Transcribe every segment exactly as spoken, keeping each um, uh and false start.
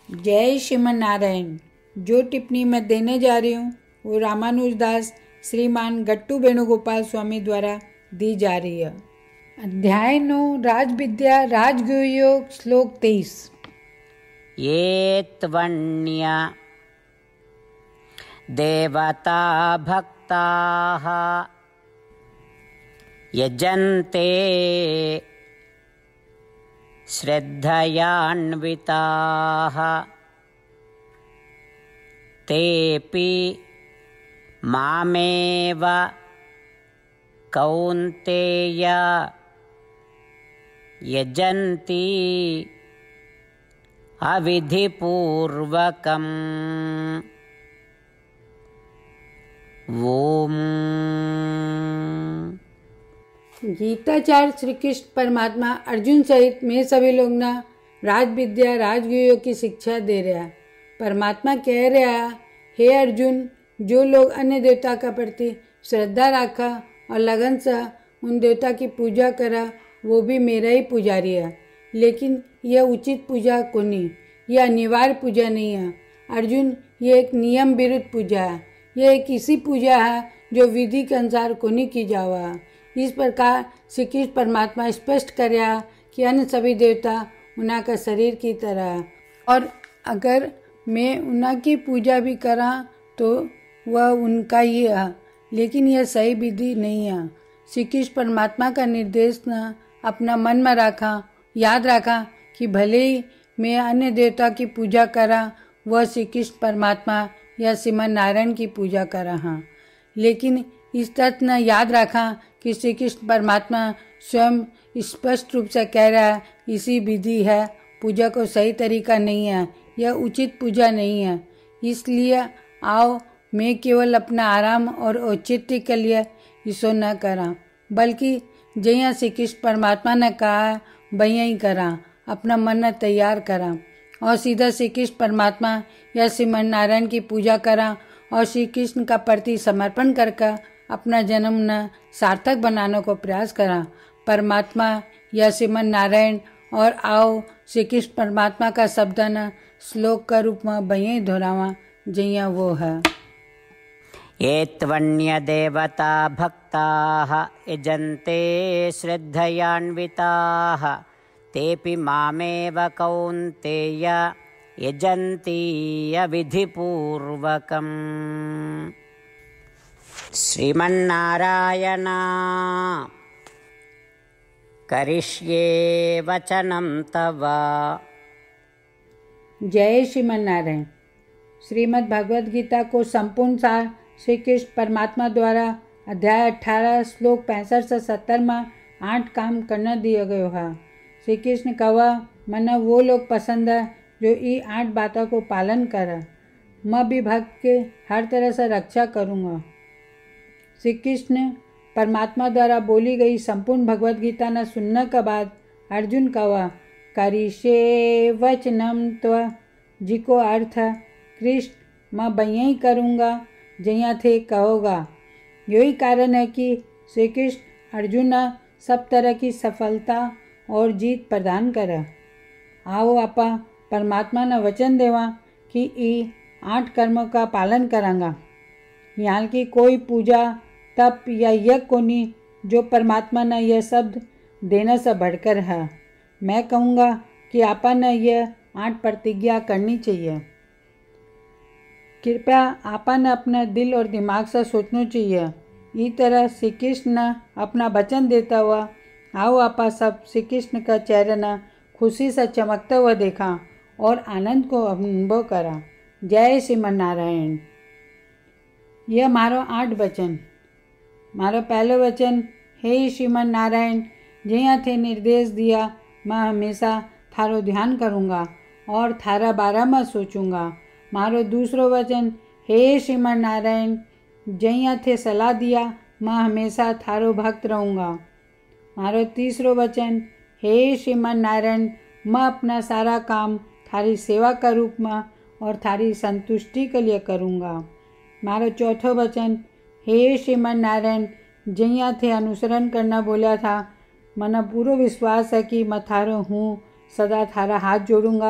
जय श्रीमन नारायण। जो टिप्पणी मैं देने जा रही हूँ वो रामानुजदास श्रीमान गट्टू वेणुगोपाल स्वामी द्वारा दी जा रही है। अध्याय नौ, राजविद्या राजगुह्योग, श्लोक तेईस। ये त्वन्य देवता भक्ताः यजन्ते श्रद्धयान्विताः तेऽपि मामेव कौन्तेय यजन्ति अविधिपूर्वकम्। ओम। गीताचार्य श्री कृष्ण परमात्मा अर्जुन सहित में सभी लोग ना राजविद्या राजगुह्योग की शिक्षा दे रहा है। परमात्मा कह रहा है, हे अर्जुन, जो लोग अन्य देवता का प्रति श्रद्धा रखा और लगन से उन देवता की पूजा करा वो भी मेरा ही पुजारी है। लेकिन यह उचित पूजा को नहीं, यह अनिवार्य पूजा नहीं है अर्जुन, यह एक नियम विरुद्ध पूजा है। यह एक ऐसी पूजा है जो विधि के अनुसार को नहीं की जावा। इस प्रकार श्री कृष्ण परमात्मा स्पष्ट कर रहा कि अन्य सभी देवता उन्हा का शरीर की तरह है और अगर मैं उन्हा की पूजा भी करा तो वह उनका ही है, लेकिन यह सही विधि नहीं है। श्री कृष्ण परमात्मा का निर्देश न अपना मन में रखा, याद रखा कि भले ही मैं अन्य देवता की पूजा करा, वह श्री कृष्ण परमात्मा या श्रीमन नारायण की पूजा करा हाँ, लेकिन इस तथ्य न याद रखा कि श्री कृष्ण परमात्मा स्वयं स्पष्ट रूप से कह रहा है इसी विधि है, पूजा को सही तरीका नहीं है, यह उचित पूजा नहीं है। इसलिए आओ मैं केवल अपना आराम और औचित्य के लिए इसो न करा, बल्कि जहाँ श्री कृष्ण परमात्मा ने कहा है वहीं ही करा, अपना मन न तैयार करा और सीधा श्री कृष्ण परमात्मा या श्रीमन नारायण की पूजा करा और श्री कृष्ण का प्रति समर्पण करके अपना जन्म न सार्थक बनाने को प्रयास करा। परमात्मा या श्रीमन नारायण और आओ श्री कृष्ण परमात्मा का शब्द न श्लोक का रूप में वहीं दोहरावा जहाँ वो है। ये त्वन्य देवता भक्ताः यजन्ते श्रद्धयान्विताः तेऽपि मामेव कौन्तेय यजन्ति अविधिपूर्वकम्। श्रीमन्नारायण करिष्ये वचनं तव। जय श्रीमन नारायण। श्रीमद् भगवद गीता को संपूर्ण सार श्री कृष्ण परमात्मा द्वारा अध्याय अठारह श्लोक पैंसठ से सत्तर में आठ काम करना दिया गया है। श्री कृष्ण कहा, मना वो लोग पसंद है जो ये आठ बातों को पालन करे, मैं भी भक्त के हर तरह से रक्षा करूँगा। श्री कृष्ण परमात्मा द्वारा बोली गई संपूर्ण भगवद गीता न सुनने के बाद अर्जुन कहा, करिष्ये वचनम त्व, जिको अर्थ कृष्ण मैं वहीं ही करूँगा जहाँ थे कहोगा। यही कारण है कि श्री कृष्ण अर्जुन सब तरह की सफलता और जीत प्रदान करे। आओ आपा परमात्मा ने वचन देवा कि ये आठ कर्मों का पालन करांगा। यहाँ की कोई पूजा तप या यज्ञ को नहीं जो परमात्मा ने यह शब्द देने से बढ़कर है। मैं कहूँगा कि आपा ने यह आठ प्रतिज्ञा करनी चाहिए। कृपया आपा ने अपने दिल और दिमाग से सोचना चाहिए। इस तरह श्री कृष्ण ने अपना वचन देता हुआ आओ आपा सब श्री कृष्ण का चेहरा न खुशी से चमकता हुआ देखा और आनंद को अनुभव करा। जय श्रीमन नारायण। यह मारो आठ वचन। मारो पहलो वचन, हे श्रीमन नारायण, जहाँ थे निर्देश दिया मैं हमेशा थारो ध्यान करूँगा और थारा बारे में सोचूंगा। मारो दूसरो वचन, हे श्रीमन नारायण, जहाँ थे सलाह दिया मैं हमेशा थारो भक्त रहूँगा। मारो तीसरो वचन, हे श्रीमन नारायण, मैं अपना सारा काम थारी सेवा का रूप में और थारी संतुष्टि के लिए करूँगा। मारो चौथो वचन, हे श्रीमन नारायण, जहाँ थे अनुसरण करना बोला था, मना पूरा विश्वास है कि मैं थारो हूँ, सदा थारा हाथ जोड़ूंगा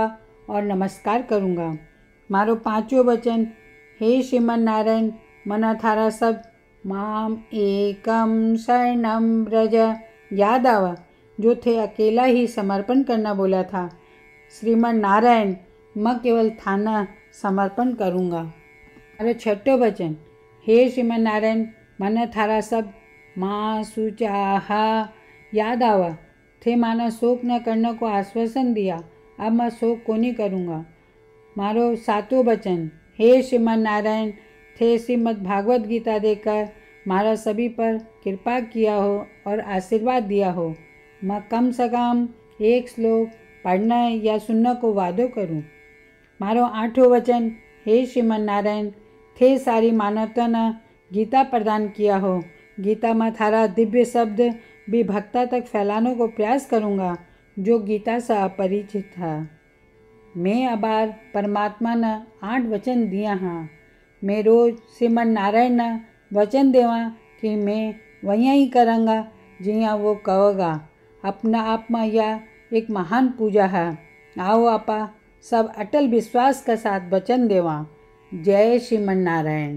और नमस्कार करूँगा। मारो पांचों वचन, हे श्रीमन नारायण, मना थारा शब्द माम एकम शरणम ब्रज याद आवा, जो थे अकेला ही समर्पण करना बोला था। श्रीमन नारायण, मैं केवल थाना समर्पण करूँगा। मारो छठो वचन, हे श्रीमन नारायण, मन थारा शब्द माँ सुचाहा याद आवा, थे माना शोक न करने को आश्वासन दिया, अब मैं शोक को नहीं करूँगा। मारो सातों वचन, हे श्रीमन नारायण, थे श्रीमद् भागवत गीता देकर मारा सभी पर कृपा किया हो और आशीर्वाद दिया हो, मैं कम से कम एक श्लोक पढ़ना या सुनने को वादो करूं। मारो आठों वचन, हे श्रीमन नारायण, थे सारी मानवता ने गीता प्रदान किया हो, गीता में थारा दिव्य शब्द भी भक्ता तक फैलाने को प्रयास करूँगा जो गीता से अपरिचित था। मैं अबार परमात्मा ने आठ वचन दिया हाँ, मैं रोज श्रीमन नारायण ने वचन देवा कि मैं वहीं ही करूँगा जिया वो कहोगा। अपना आप में यह एक महान पूजा है। आओ आपा सब अटल विश्वास के साथ वचन देवा। जय श्रीमन नारायण।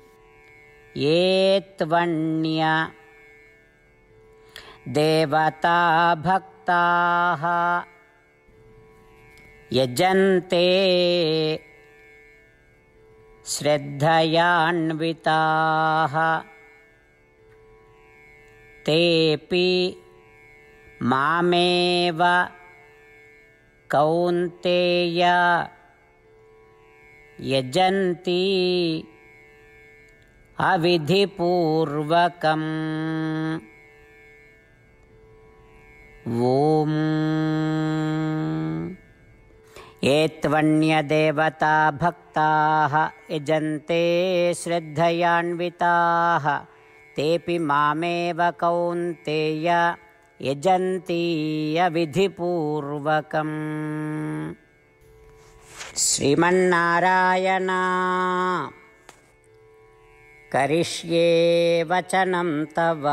ये त्वन्य देवता भक्ताः यजन्ते श्रद्धयान्विताः तेऽपि मामेव कौन्तेय यजन्ति अविधिपूर्वकम्। ॐ ये त्वन्यदेवता भक्ताः यजन्ते श्रद्धयान्विताः तेऽपि मामेव कौन्तेय यजन्ति अविधिपूर्वकम्। श्रीमन्नारायण करिष्ये वचनं तव।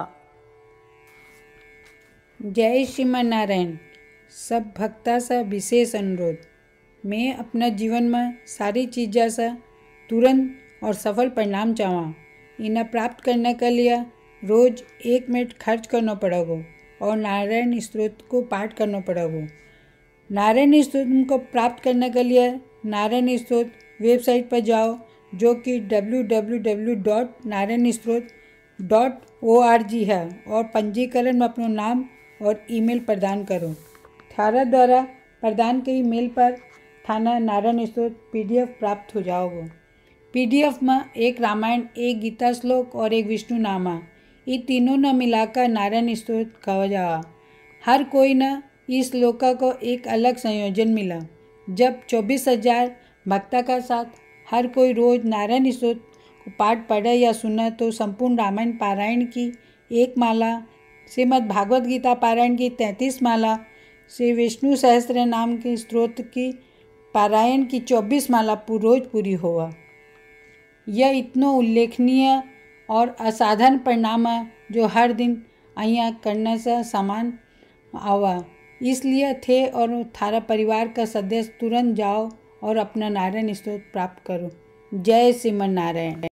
जय श्रीमन नारायण। सब भक्ता से विशेष अनुरोध, मैं अपना जीवन में सारी चीज़ों से तुरंत और सफल परिणाम चाहूँ। इन्हें प्राप्त करने के लिए रोज एक मिनट खर्च करना पड़ेगा और नारायण स्तोत्र को पाठ करना पड़ेगा। नारायण स्तोत्र को प्राप्त करने के लिए नारायण स्तोत्र वेबसाइट पर जाओ, जो कि W W W dot Narayan Stotra dot O R G है, और पंजीकरण में अपना नाम और ईमेल प्रदान करो। थारा द्वारा प्रदान के ईमेल पर थाना नारायण स्तोत्र पीडीएफ प्राप्त हो जाओगे। पीडीएफ में एक रामायण, एक गीता श्लोक और एक विष्णु नामा, ये तीनों न मिलाकर नारायण स्तोत्र कहा जा। हर कोई न इस श्लोक को एक अलग संयोजन मिला। जब चौबीस हजार भक्ता का साथ हर कोई रोज नारायण स्तोत्र को पाठ पढ़े या सुने तो संपूर्ण रामायण पारायण की एक माला, श्रीमद् भागवत गीता पारायण की तैंतीस माला, श्री विष्णु सहस्त्र नाम के स्तोत्र की पारायण की चौबीस माला रोज पूरी हुआ। यह इतना उल्लेखनीय और असाधारण परिणाम है जो हर दिन अहिया करने से समान आवा। इसलिए थे और थारा परिवार का सदस्य तुरंत जाओ और अपना नारायण स्तोत्र प्राप्त करो। जय श्रीमन नारायण।